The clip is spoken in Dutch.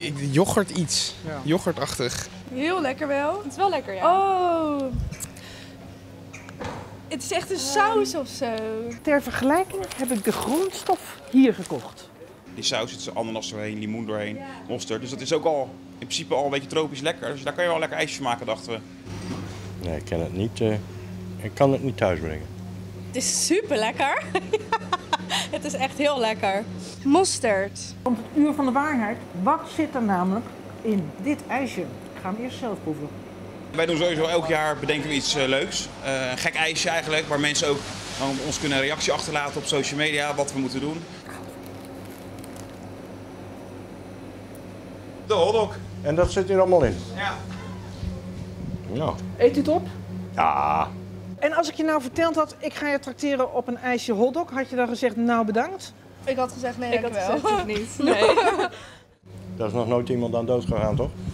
Yoghurt iets. Ja. Yoghurtachtig. Heel lekker wel. Het is wel lekker, ja. Oh. Het is echt een saus of zo. Ter vergelijking heb ik de grondstof hier gekocht. Die saus zit ananas doorheen, limoen doorheen, mosterd. Dus dat is ook al in principe al een beetje tropisch lekker. Dus daar kan je wel lekker ijsjes van maken, dachten we. Nee, ik ken het niet. Ik kan het niet thuisbrengen. Het is super lekker. Het is echt heel lekker. Mosterd. Komt het uur van de waarheid. Wat zit er namelijk in dit ijsje? Ik ga hem eerst zelf proeven. Wij doen sowieso elk jaar bedenken we iets leuks. Een gek ijsje eigenlijk, waar mensen ook ons kunnen een reactie achterlaten op social media, wat we moeten doen. De hotdog. En dat zit hier allemaal in? Ja. Nou, Eet u het op? ja. En als ik je nou verteld had, ik ga je trakteren op een ijsje hotdog, had je dan gezegd, nou bedankt? Ik had gezegd nee, Ik had dankjewel. gezegd het niet. Nee. Daar is nog nooit iemand aan dood gegaan, toch?